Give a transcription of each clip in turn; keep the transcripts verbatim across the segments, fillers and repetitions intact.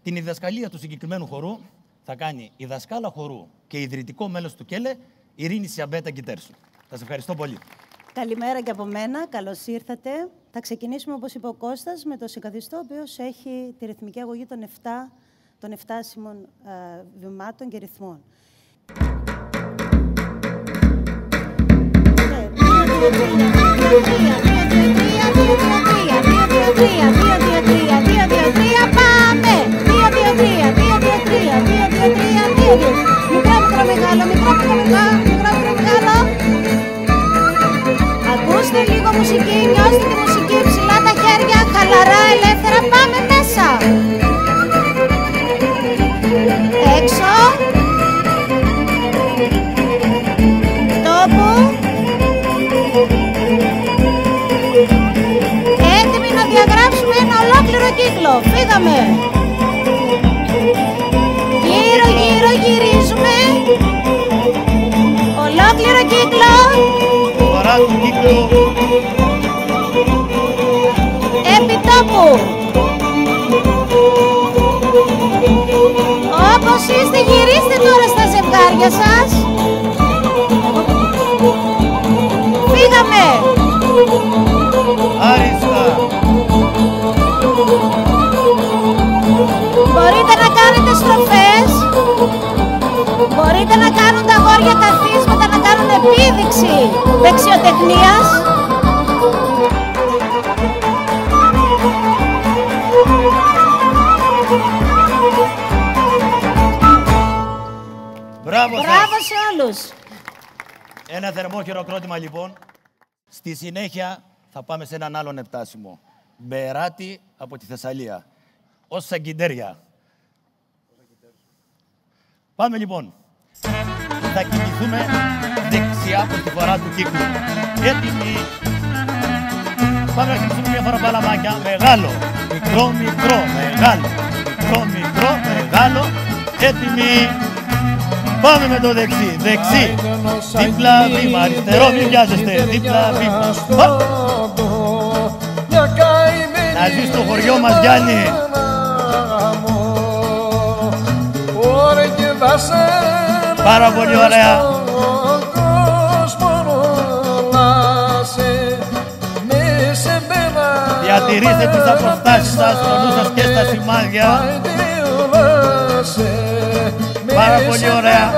Την διδασκαλία του συγκεκριμένου χορού θα κάνει η δασκάλα χορού και ιδρυτικό μέλος του ΚΕΛΕ, Ειρήνη Σιαμπέτα Κιτέρσου. Σας ευχαριστώ πολύ. Καλημέρα και από μένα. Καλώς ήρθατε. Θα ξεκινήσουμε, όπως είπε ο Κώστας, με το συγκαθιστό, ο οποίος έχει τη ρυθμική αγωγή των εφτά, των εφτάσιμων ε, βημάτων και ρυθμών. Πάμε! δύο, δύο, τρία, δύο, δύο, τρία, δύο, δύο, τρία, δύο, δύο. Μικρό, μικρό, μεγάλο, μικρό, μικρό, μεγάλο, μικρό, μικρό, μεγάλο. Ακούστε λίγο μουσική, νιώστε τη μουσική, ψηλά τα χέρια, χαλαρά, ελεύθερα, πάμε μέσα. Έξω. Τόπου. Έτοιμοι να διαγράψουμε ένα ολόκληρο κύκλο. Φύγαμε. Γύρω, γύρω, γυρίζουμε. Ολόκληρο κύκλο. Φορά του κύκλου. Επιτόπου. Όπως είστε, γυρίστε τώρα στα ζευγάρια σας. Φύγαμε. Άριστα. Μπορείτε να κάνετε στροφές. Μπορείτε να κάνουν τα αγόρια καθίσματα, να κάνουν επίδειξη δεξιοτεχνίας. Μπράβο, Μπράβο σε όλους. Ένα θερμό χειροκρότημα λοιπόν. Στη συνέχεια θα πάμε σε έναν άλλον επτάσιμο. Μπεράτη από τη Θεσσαλία. Ως Σαγκιντέρια. Πάμε λοιπόν. Θα κινηθούμε δεξιά προς τη φορά του κύκλου. Έτοιμοι. Πάμε να χτυπήσουμε μια φορά παλαμάκια. Μεγάλο, μικρό, μικρό, μεγάλο. Μικρό, μικρό, μεγάλο. Έτοιμοι. Πάμε με το δεξί, δεξί. Δίπλα βήμα, αριστερό, μην βιάζεστε. Δίπλα βήμα. Να ζει στο χωριό μας, Γιάννη. Πάρα πολύ ωραία. Διατηρήστε τις αποστάσεις σας, στο νου σας και στα σημάδια. Πάρα πολύ ωραία.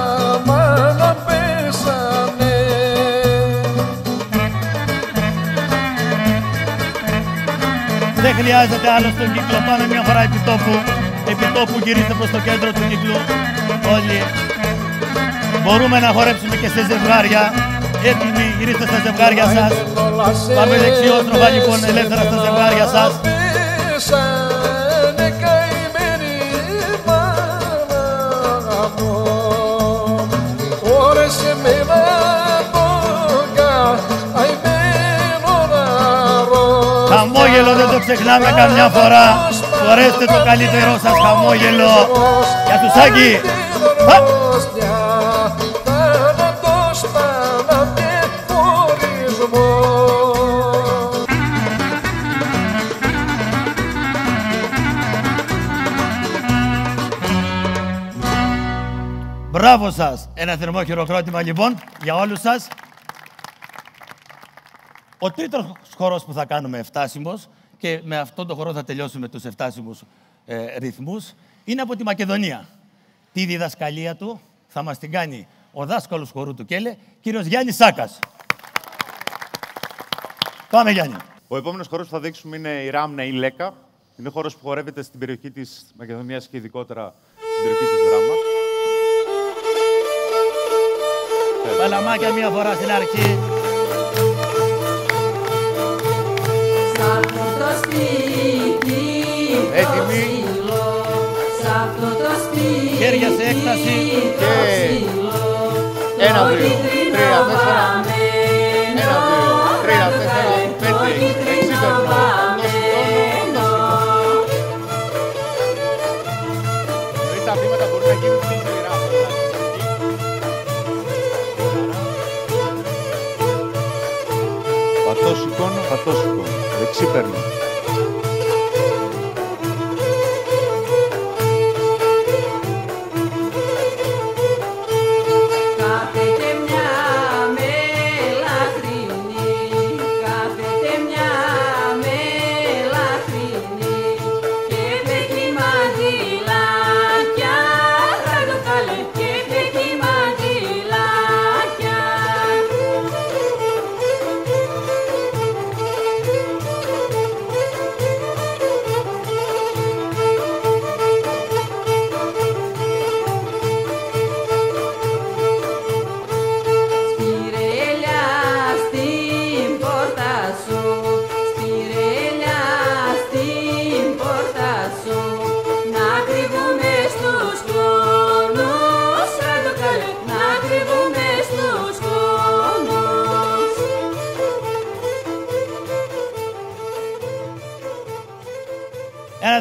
Δεν χρειάζεται άλλο στον κύκλο. Πάμε μια φορά επιτόπου. Επιτόπου γυρίστε προς το κέντρο του κύκλου. Όλοι. Μπορούμε να χορέψουμε και σε ζευγάρια. Έτοιμοι, γυρίστε στα ζευγάρια σας. Πάμε δεξιόστροφα λοιπόν ελεύθερα στα ζευγάρια σας. Χαμόγελο δεν το ξεχνάμε καμιά φορά. Φορέστε το καλύτερό σας χαμόγελο. Για τους Άγγι. Μπράβο σας. Ένα θερμό χειροκρότημα λοιπόν για όλους σας. Ο τρίτος χορός που θα κάνουμε εφτάσιμος και με αυτόν τον χορό θα τελειώσουμε τους εφτάσιμους ε, ρυθμούς είναι από τη Μακεδονία. Τη διδασκαλία του θα μας την κάνει ο δάσκαλος χορού του ΚΕΛΕ, κύριος Γιάννης Σάκας. Πάμε Γιάννη. Ο επόμενος χορός που θα δείξουμε είναι η Ράμνα ή Λέκα. Είναι χορός που χορεύεται στην περιοχή της Μακεδονίας και ειδικότερα στην περιοχή της Δράμας. Παλαμάκια μία φορά στην αρχή. Έτοιμοι. Χέρια σε έκταση. Και ένα, δύο, τρία, τέσσερα. Ένα, δύο, τρία, τέσσερα, πέντε, έξι, περνώ. Το σηκώνω, το σηκώνω. Τα βήματα μπορεί να γίνουν στην σειρά. Πατώ, σηκώνω, πατώ, σηκώνω. Δεξί παίρνω.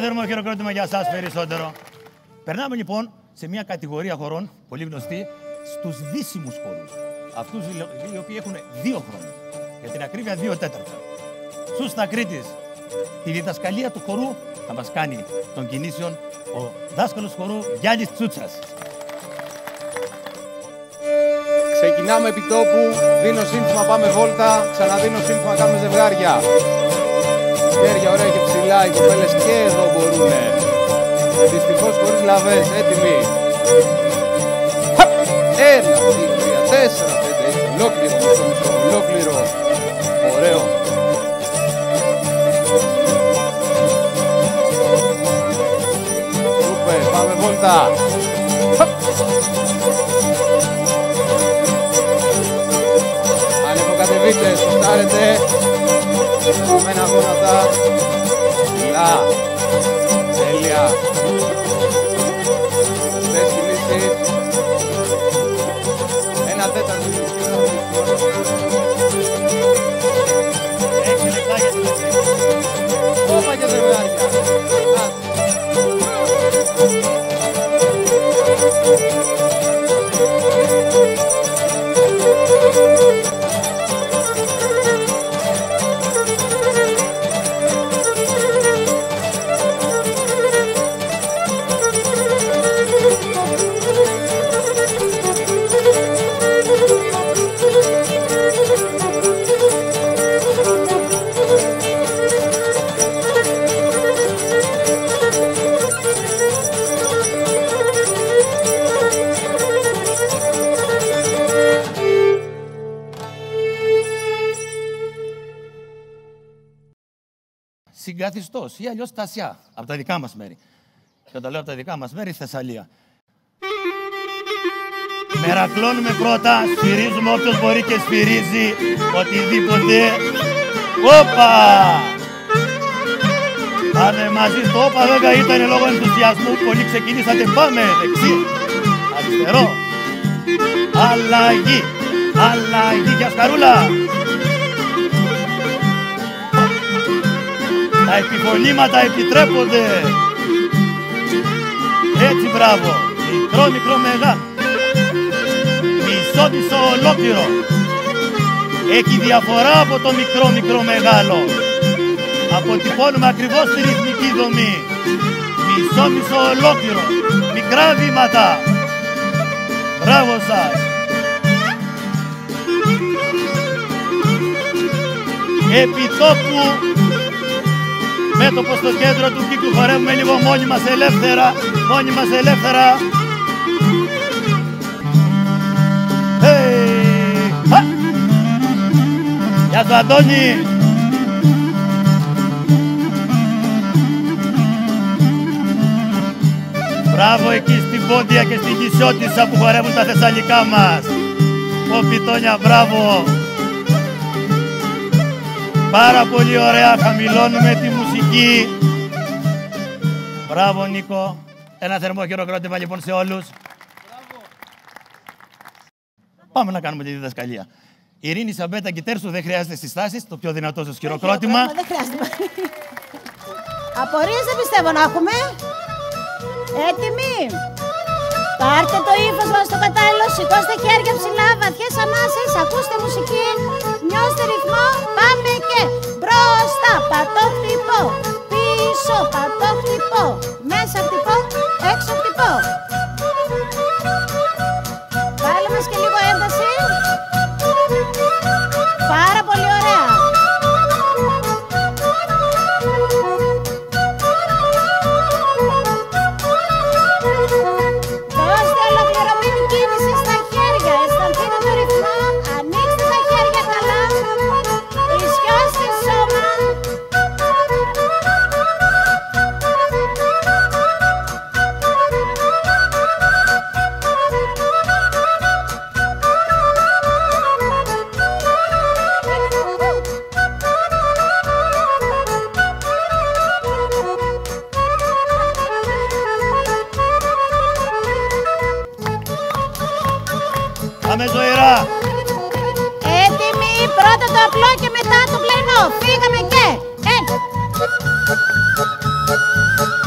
θερμό χειροκρότημα για εσάς περισσότερο. Περνάμε λοιπόν σε μια κατηγορία χωρών, πολύ γνωστή, στους δύσιμους χορούς. Αυτούς οι οποίοι έχουν δύο χρόνια. Για την ακρίβεια δύο τέταρτα. Σούστα Κρήτης. Τη διδασκαλία του χορού θα μας κάνει των κινήσεων ο δάσκαλος χορού Γιάννης Τσούτσας. Ξεκινάμε επί τόπου, δίνω σύνθημα, πάμε βόλτα, ξαναδίνω σύνθημα, κάνουμε ζευγάρια. Χέρια ωραία και ψηλά, οι κοπέλες και εδώ μπορούνε. Δυστυχώς χωρίς λαβές, έτοιμοι. Ένα, δύο, τρία, τέσσερα, πέντε, έξι, ολόκληρο, μισό, μισό, ολόκληρο. Ωραίο. Σούπερ, πάμε βόλτα. Ανεβοκατεβείτε, σωστάρετε. Μένα γόνατα. Ψηλά. Τέλεια. Σωστές κινήσεις. Ένα τέταρτο. Έξι λεπτά για την Όπα και ζευγάρια. Συγκαθιστός ή αλλιώς Τασιά, από τα δικά μας μέρη. Και όταν λέω από τα δικά μας μέρη, Θεσσαλία. Μερακλώνουμε πρώτα, σφυρίζουμε όποιος μπορεί και σφυρίζει οτιδήποτε. Όπα! Πάμε μαζί στο όπα, βέβαια ήταν λόγω ενθουσιασμού. Πολλοί ξεκινήσατε, πάμε δεξί, αριστερό. Αλλαγή, αλλαγή για σκαρούλα. Τα επιφωνήματα επιτρέπονται. Έτσι, μπράβο. Μικρό, μικρό, μεγάλο. Μισό, μισό, ολόκληρο. Έχει διαφορά από το μικρό, μικρό, μεγάλο. Αποτυπώνουμε ακριβώς τη ρυθμική δομή. Μισό, μισό, ολόκληρο. Μικρά βήματα. Μπράβο σας. Επιτόπου, μέτωπο στο κέντρο του κύκλου, χορεύουμε λίγο μόνοι μας ελεύθερα, μόνοι μας ελεύθερα. Hey! Γεια σου, Αντώνη! Μπράβο εκεί στην Πόντια και στην Κισιώτισσα που χορεύουν τα θεσσαλικά μας. Ω Πιτόνια, μπράβο! Πάρα πολύ ωραία, χαμηλώνουμε τη μουσική. Μπράβο, Νίκο. Ένα θερμό χειροκρότημα λοιπόν σε όλους. Πάμε να κάνουμε τη διδασκαλία. Ειρήνη Σαμπέτα Κιτέρσου, δεν χρειάζεται συστάσεις, το πιο δυνατό σας χειροκρότημα. Δεν χρειάζεται. Απορίες δεν πιστεύω να έχουμε. Έτοιμοι. Πάρτε το ύφος μας στο κατάλληλο, σηκώστε χέρια ψηλά, βαθιές ανάσες, ακούστε μουσική, νιώστε ρυθμό, πάμε και μπροστά, πατώ χτυπώ, πίσω, πατώ χτυπώ, μέσα χτυπώ, έξω χτυπώ. Βάλε μας και λίγο ένταση. Πάρα πολύ ωραία. Δώστε ολοκληρωμένη κίνηση στα χέρια. Αισθανθείτε το ρυθμό. Ανοίξτε τα χέρια καλά. Ισιώστε σώμα. Πάμε ζωηρά. Έτοιμοι, πρώτα το απλό και μετά το πλαϊνό. Φύγαμε και ένα.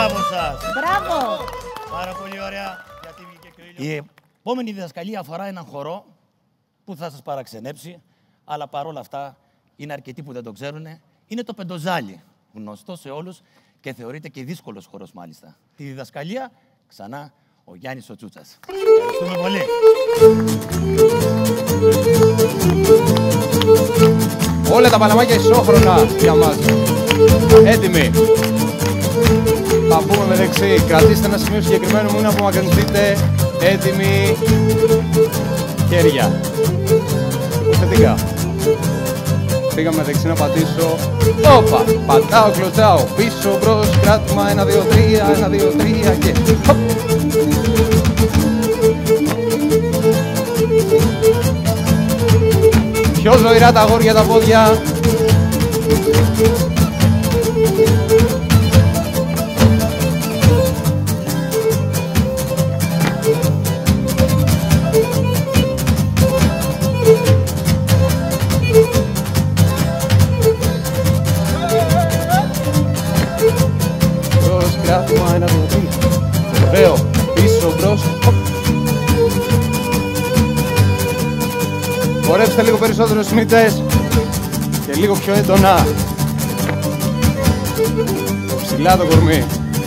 Μπράβο σας. Μπράβο. Πάρα πολύ ωραία. Γιατί βγήκε και ο ήλιος. Η επόμενη διδασκαλία αφορά έναν χορό που θα σας παραξενέψει, αλλά παρόλα αυτά είναι αρκετοί που δεν το ξέρουν. Είναι το πεντοζάλι, γνωστό σε όλους και θεωρείται και δύσκολος χορός μάλιστα. Τη διδασκαλία ξανά ο Γιάννης ο Τσούτσας. Ευχαριστούμε πολύ. Όλα τα παλαμάκια ισόχρονα για μας. Έτοιμοι. Θα πούμε με δεξί. Κρατήστε ένα σημείο συγκεκριμένο, μην απομακρυνθείτε. Έτοιμοι. Χέρια. Υποθετικά. Πήγαμε δεξί να πατήσω. Όπα! Πατάω, κλωτσάω. Πίσω, μπρος, κράτημα. Ένα, δύο, τρία. Ένα, δύο, τρία και. Χοπ! Πιο ζωηρά τα αγόρια τα πόδια. Μπρος, κράτημα, ένα, δύο, τρία. Ωραίο. Πίσω, μπρος. Χορέψτε λίγο περισσότερο μύτες και λίγο πιο έντονα. Ψηλά το κορμί.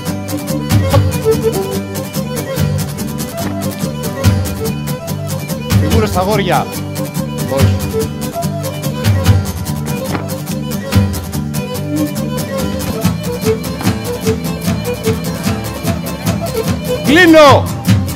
Φιγούρες στα αγόρια. Όχι. Κλείνω!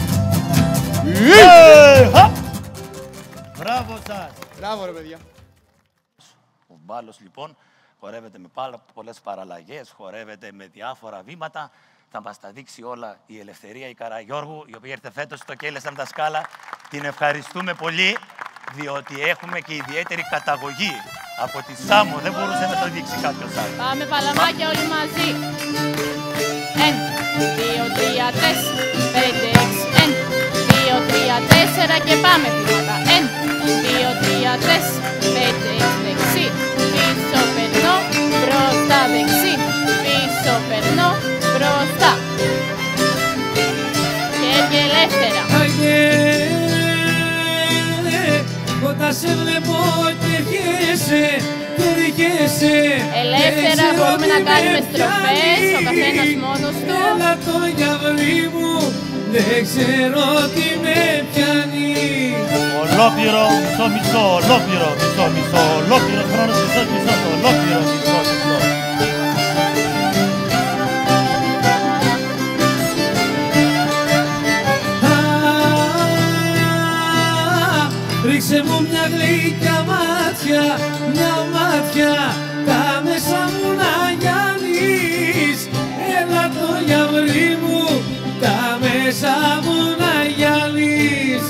Μπράβο σας. Μπράβο ρε παιδιά. Ο Μπάλος λοιπόν χορεύεται με πάρα πολλές παραλλαγές, χορεύεται με διάφορα βήματα. Θα μας τα δείξει όλα η Ελευθερία η Καραγιώργου, η οποία ήρθε φέτος στο Κέλες σαν τα σκάλα. Την ευχαριστούμε πολύ, διότι έχουμε και ιδιαίτερη καταγωγή από τη Σάμο. Δεν μπορούσε να το δείξει κάποιος άλλος. Πάμε παλαμάκια όλοι μαζί. Ένα, δύο, τρία, τέσσερα, πέντε, έξι, ένα, δύο, τρία, τέσσερα και πάμε βήματα. Ένα, δύο, τρία, τέσσερα, πέντε, έξι, δεξί, πίσω περνώ, μπροστά δεξί, πίσω περνώ, μπροστά. Χέρια ελεύθερα. Όταν σε βλέπω και έρχεσαι, και έρχεσαι. Ελεύθερα μπορούμε να κάνουμε στροφές, ο καθένας μόνος του. Έλα το γιαυρί μου, δεν ξέρω τι με πιάνει. Ολόκληρο, μισό, μισό, ολόκληρο, μισό, μισό, ολόκληρο χρόνος, μισό, μισό, ολόκληρο, μισό, μισό. Ρίξε μου μια γλυκιά μάτια, μια μάτια, τα μέσα μου να γιάνεις. Έλα το γιαυρί μου, τα μέσα μου να γιάνεις.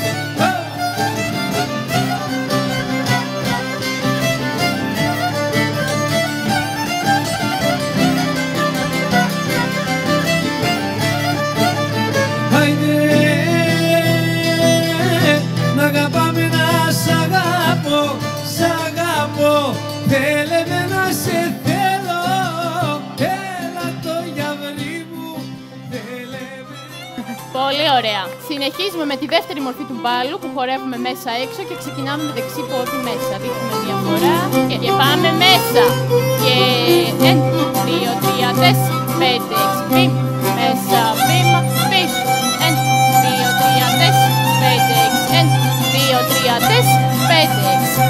Θέλε με να σε θέλω, έλα το γιαυρί μου, θέλε με. Πολύ ωραία. Συνεχίζουμε με τη δεύτερη μορφή του μπάλου που χορεύουμε μέσα έξω και ξεκινάμε με δεξί πόδι μέσα. Δείχνουμε διαφορά και, και πάμε μέσα. Και ένα, δύο, τρία, τέσσερα, πέντε, έξι, βήμα, μέσα, βήμα, πίσω. Ένα, δύο, τρία, τέσσερα, πέντε, έξι, ένα, δύο, τρία, τέσσερα, πέντε, έξι.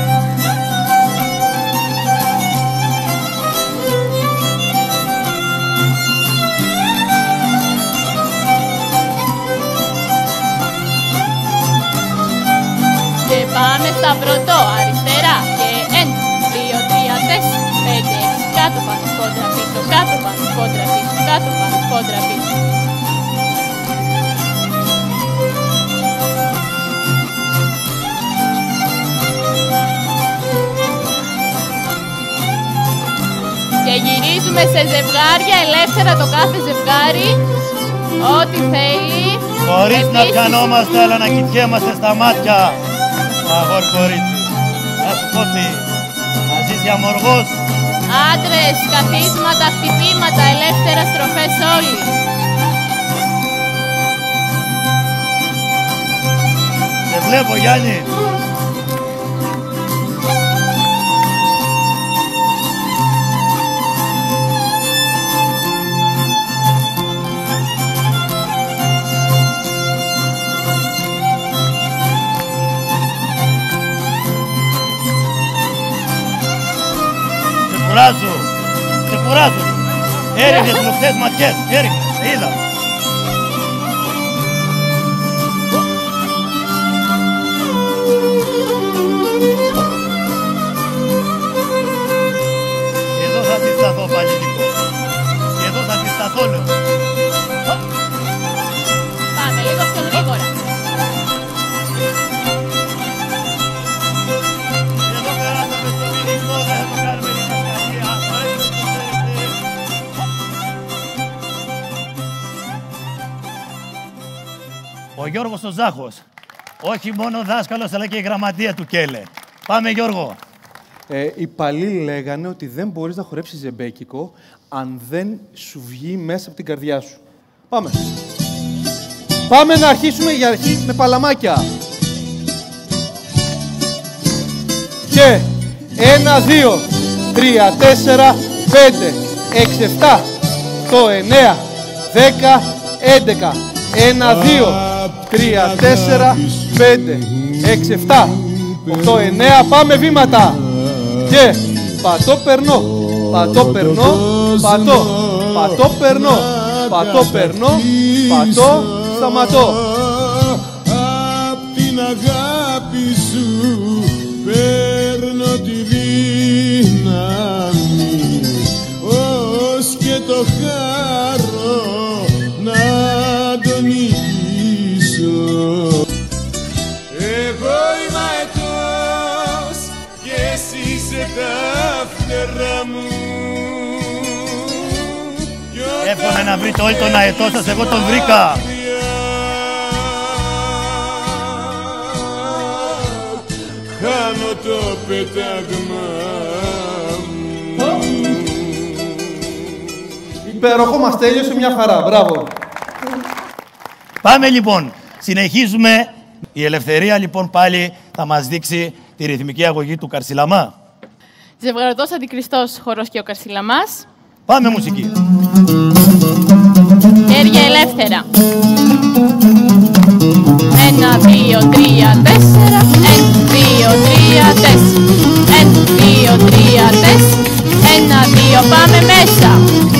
Πάμε στα πρωτό, αριστερά και ένα, δύο, τρία, τέσσερα, πέντε, έξι, κάτω πάνω, κόντρα πίσω, κάτω πάνω, κόντρα πίσω, κάτω πάνω, κόντρα πίσω. Και γυρίζουμε σε ζευγάρια, ελεύθερα το κάθε ζευγάρι, ό,τι θέλει. Χωρίς Επίσης... να πιανόμαστε, αλλά να κοιτιέμαστε στα μάτια. Αγόρι κορίτσι, να σου πω τι, να ζήσει αμοργός. Άντρες, καθίσματα, χτυπήματα, ελεύθερα στροφές όλοι. βλέπω, Γιάννη. Σε κουράζω, σε κουράζω. Έριχνες λουξές ματιές, έριχνες, είδα. Εδώ θα αντισταθώ πάλι λίγο. Εδώ θα αντισταθώ, λέω. Πάμε λίγο πιο γρήγορα. Εδώ περάσαμε στο μηνικό, δεν θα το κάνουμε διαδικασία. Παρέχουμε το ξέρετε. Ο Γιώργος ο Ζάχος. Όχι μόνο δάσκαλος, αλλά και η γραμματεία του Κέλε. Πάμε, Γιώργο. Ε, οι παλιοί λέγανε ότι δεν μπορείς να χορέψεις ζεμπέκικο αν δεν σου βγει μέσα από την καρδιά σου. Πάμε. Πάμε να αρχίσουμε για αρχή με παλαμάκια. Και ένα, δύο, τρία, τέσσερα, πέντε, έξι, εφτά, οκτώ, εννέα, δέκα, έντεκα. Ένα, δύο, τρία, τέσσερα, πέντε, έξι, εφτά, οκτώ, εννέα. Πάμε βήματα. Και πατώ, περνώ, πατώ, περνώ, πατώ, πατώ, περνώ, πατώ, περνώ, πατώ, σταματώ. Απ' την αγάπη σου παίρνω τη δύναμη, ως και το χαρώ να τον νικήσω. Εγώ είμαι αετός και εσύ είσαι τα φτερά μου. Εύχομαι να βρείτε όλοι τον αετό σας, εγώ τον βρήκα. Χάνω το πέταγμα μου. Υπέροχο, μας τέλειωσε μια χαρά. Μπράβο. Πάμε λοιπόν. Συνεχίζουμε. Η Ελευθερία λοιπόν πάλι θα μας δείξει τη ρυθμική αγωγή του Καρσιλαμά. Ζευγαρωτός αντικριστός χορός και ο Καρσιλαμάς. Πάμε μουσική. Χέρια ελεύθερα. Ένα, δύο, τρία, τέσσερα. Ένα, δύο, τρία, τέσσερα. Ένα, δύο, τρία, τέσσερα. Ένα, δύο, πάμε μέσα.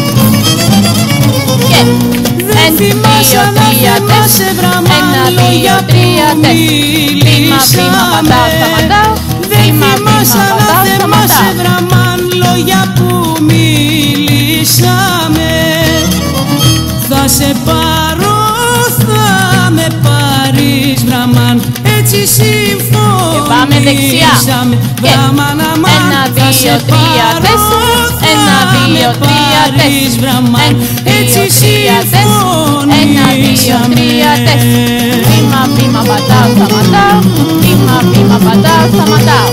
Και ένα, δύο, τρία, τέσσερα. Ένα, δύο, τρία, τέσσερα. Βήμα, βήμα, πατάω, σταματάω. Βήμα, βήμα, πατάω, σταματάω. Λόγια που μιλήσαμε, θα σε πάρω, θα με πάρεις βραμάν, έτσι συμφωνήσαμε. Και πάμε δεξιά. Και βραμάν, αμάν, ένα, θα δύο, σε τρία, πάρω, τέσσερα. θα Ένα, δύο, με τρία, πάρεις τέσσερα. βραμάν, Ένα, έτσι δύο, τρία, τέσσερα. Ένα, δύο, τρία, τέσσερα. Βήμα, βήμα, πατάω, σταματάω. Βήμα, βήμα, πατάω, σταματάω.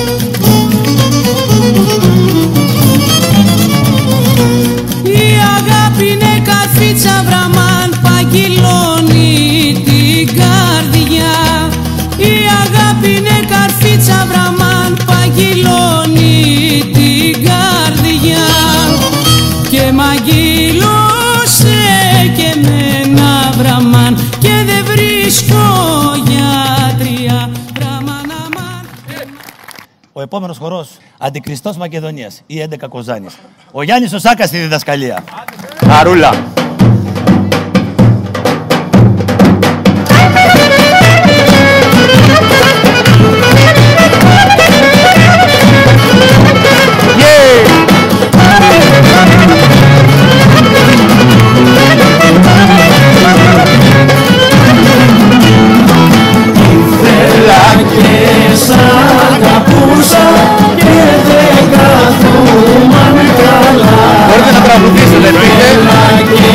Η αγάπη είναι καρφίτσα βραμάν, παγγυλώνει την καρδιά. Η αγάπη είναι καρφίτσα βραμάν, παγγυλώνει την καρδιά. Και μ' αγγύλωσε και μένα βραμάν, και δεν βρίσκω γιατρία. Βραμάν, αμάν. Ο επόμενος χορός, Αντικριστός Μακεδονίας ή έντεκα Κοζάνης. Ο Γιάννης ο Σάκας στη διδασκαλία. Χαρούλα. Ήθελα και σ' αγαπούσα και δεν καθόμουν καλά. Μπορείτε να τραγουδήσετε, πείτε.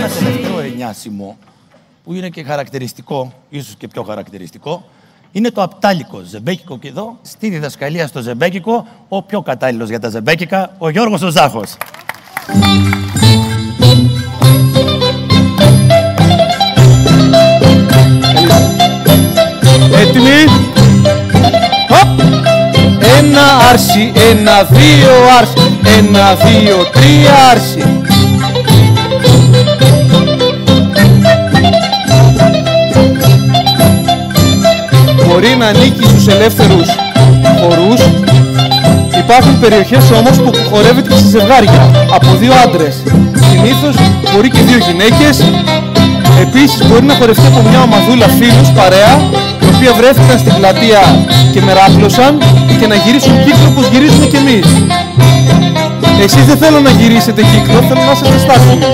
ένα τελευταίο εννιάσιμο που είναι και χαρακτηριστικό, ίσως και πιο χαρακτηριστικό, είναι το απτάλικο ζεμπέκικο και εδώ, στη διδασκαλία στο ζεμπέκικο, ο πιο κατάλληλος για τα ζεμπέκικα, ο Γιώργος ο Ζάχος. Έτοιμοι. Χοπ. Ένα άρση, ένα δύο άρση, ένα δύο τρία άρση. Μπορεί να ανήκει στους ελεύθερους χορούς. Υπάρχουν περιοχές όμως που χορεύεται και σε ζευγάρια από δύο άντρες. Συνήθως μπορεί και δύο γυναίκες. Επίσης μπορεί να χορευτεί από μια ομαδούλα φίλους, παρέα, οι οποίοι βρέθηκαν στην πλατεία και μεράπλωσαν και να γυρίσουν κύκλο όπως γυρίζουμε κι εμείς. Εσείς δεν θέλω να γυρίσετε κύκλο, θέλω να είστε στάσιμοι.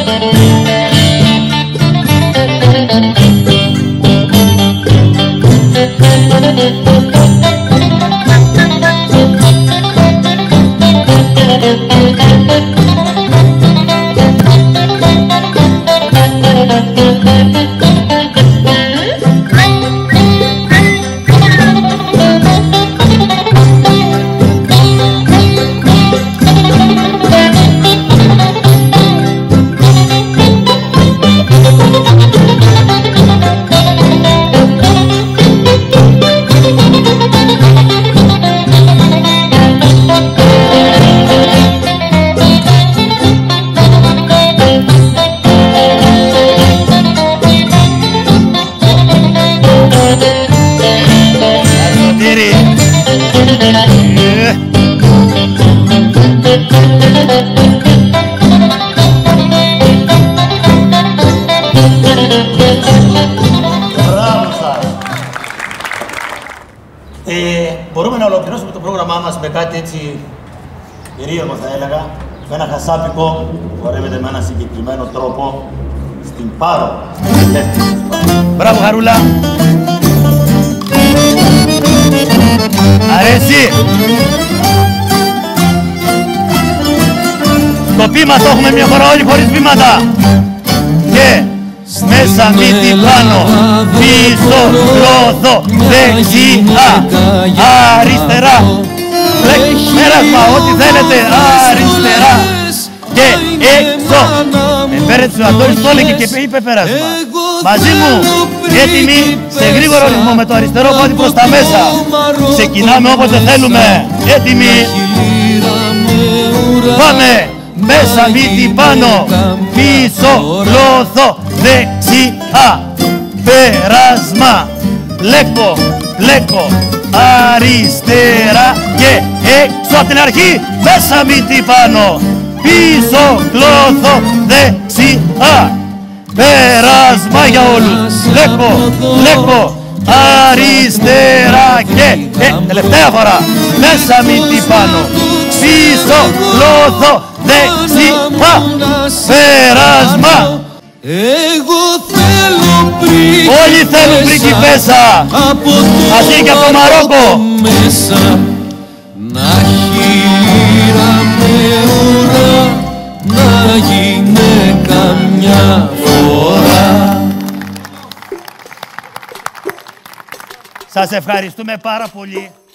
Μπορούμε να ολοκληρώσουμε το πρόγραμμά μας με κάτι έτσι περίεργο, θα έλεγα, με ένα χασάπικο που χορεύεται με ένα συγκεκριμένο τρόπο στην Πάρο. Μπράβο, Χαρούλα! Αρέσει! Το πείμα το έχουμε μια φορά όλοι χωρίς βήματα. Και μέσα μύτη πάνω, πίσω, λόθο, δεξιά, αριστερά. Πέρασμα, ό,τι θέλετε, αριστερά και έξω. Φέρετε του Αντώνης, το έλεγε και είπε πέρασμα. Μαζί μου, έτοιμοι, σε γρήγορο ρυθμό με το αριστερό πόδι προς τα μέσα. Ξεκινάμε όποτε θέλουμε, έτοιμοι. Πάμε! Μέσα μύτη πάνω, πίσω, λόθο, δεξιά, πέρασμα, πλέκο, πλέκο, αριστερά και έξω από την αρχή, μέσα μύτη πάνω, πίσω, λόθο, δεξιά, πέρασμα για όλους, πλέκο, πλέκο, αριστερά και ε, τελευταία φορά, μέσα μύτη πάνω, πίσω, λόθο, δεξιά, πέρασμα. Εγώ θέλω πρίγκιπέσα, όλοι θέλουν πρίγκιπέσα, ας είναι και από το Μαρόκο. Μέσα, να χείρα με ουρά, να γυναίκα μια φορά. Σας ευχαριστούμε πάρα πολύ.